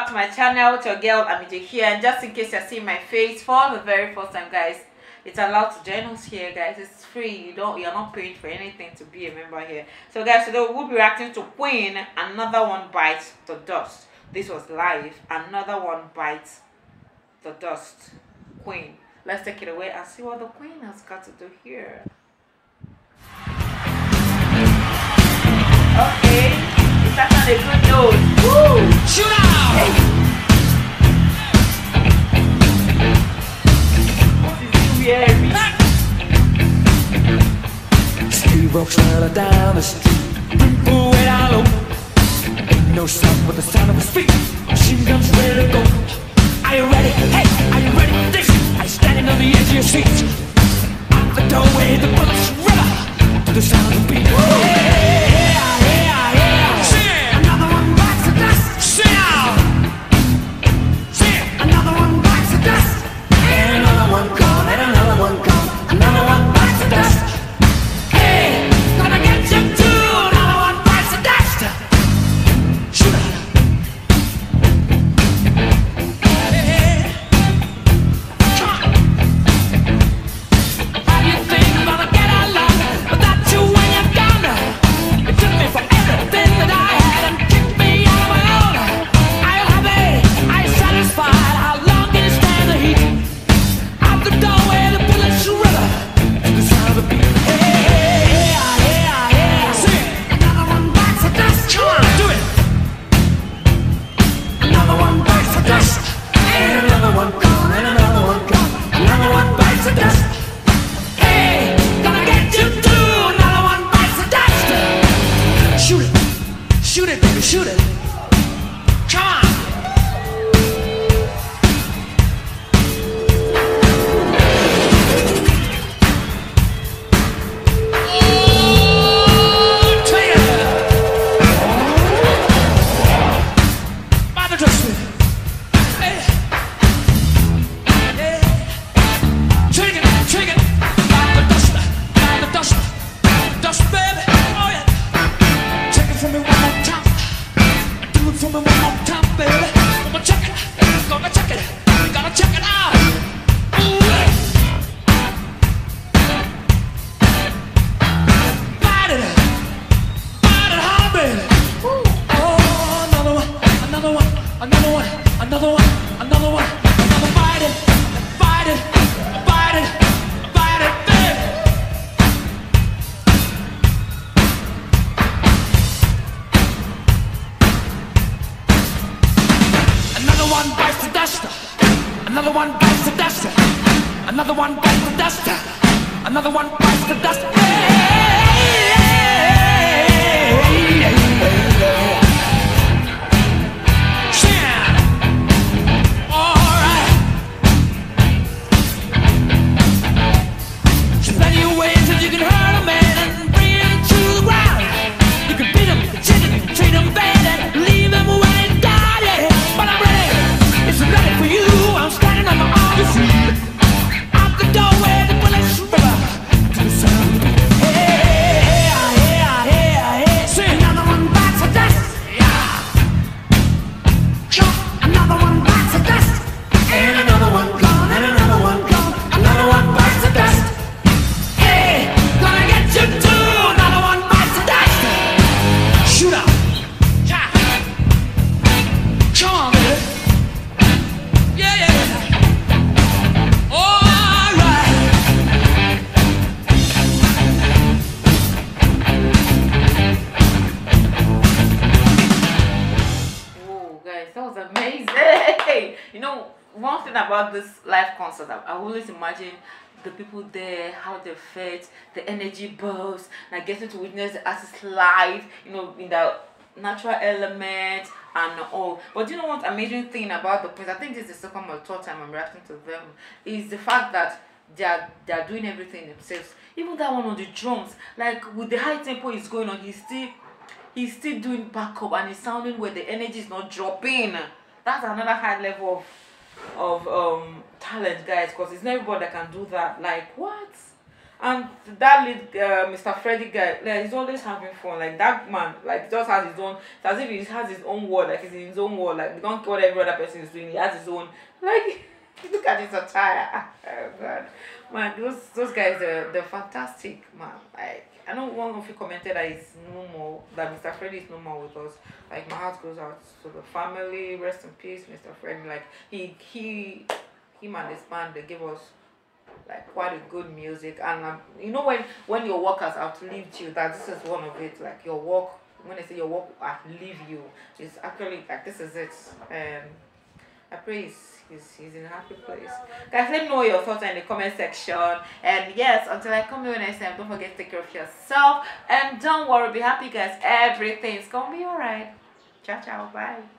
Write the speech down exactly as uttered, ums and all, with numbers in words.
back to my channel. It's your girl Amije here, and just in case you're seeing my face for the very first time, guys, it's allowed to join us here, guys. It's free. You don't you're not paying for anything to be a member here. So guys, today we'll be reacting to Queen, Another One Bites the Dust. This was live. Another One Bites the Dust. Queen. Let's take it away and see what the Queen has got to do here. Okay, it's starts on a good note. Woo! Shoot out! Hey. What is it wearing? Steve walks right down the street, people way down low. Ain't no sound but the sound of his feet. Machine guns ready to go. Are you ready? Hey, are you ready? This I standing on the edge of your seat. Out the doorway, the bullets river to the sound of the beat. Hey. Shoot it! Come on! Oh, take it! By the dust, hey, hey, take it, take it, by the dust, by the dust, dust, baby, oh yeah, take it from me one more time. Do it for me one more time, baby. Gonna check it, gonna check it, gonna check it out. Ooh, yeah. Bite it, bite it hard, baby. Oh, another one, another one, another one, another one, another one, another bite it, bite it, bite it, bite it, baby. Another one bites the dust. Another one bites the dust. Another one bites the dust. Another one bites the dust. Hey, hey, hey, hey. Yeah. All right. There's plenty of ways that you can hurt a man and bring him to the ground. You can beat him, you can cheat him, you can treat him bad and leave him when he died. Yeah. But I'm ready. It's ready for you. I'm standing on my own. Out the doorway, the bullets river to the sound. Hey, hey, hey, hey, hey. See, another one bites the dust. Yeah. Another one bites the dust. And another one gone. And another one gone. Another one bites the dust. Hey, gonna get you too. Another one bites the dust. Shoot out. Yeah. Come on, baby. Yeah, yeah. All right. Whoa, guys, that was amazing. You know, one thing about this live concert, I, I always imagine the people there, how they felt, the energy burst, and getting to witness the artist live, you know, in the natural element and all. But you know what amazing thing about the Queens, I think this is the second or third time I'm reacting to them, is the fact that they are, they are doing everything themselves. Even that one on the drums, like with the high tempo is going on, he's still he's still doing backup and it's sounding where the energy is not dropping. That's another high level of of um talent, guys, because it's not everybody that can do that. Like what? And that lead, uh, Mister Freddy guy, like, he's always having fun. Like that man, like just has his own. It's as if he has his own world, like he's in his own world. Like we don't care what every other person is doing. He has his own. Like look at his attire. Oh God, man, those those guys, are they're fantastic, man. Like I know one of you commented that he's no more, that Mister Freddy is no more with us. Like my heart goes out to the family. Rest in peace, Mister Freddy. Like he he him and his band, they gave us like quite a good music. And um, you know when when your workers have to leave you, that this is one of it. Like your work, when I say your work have leave you, it's actually like this is it. And I pray he's, he's, he's in a happy place. Guys, let me know your thoughts in the comment section. And yes, until I come here next time, don't forget to take care of yourself. And don't worry, be happy guys. Everything's gonna be alright. Ciao ciao, bye.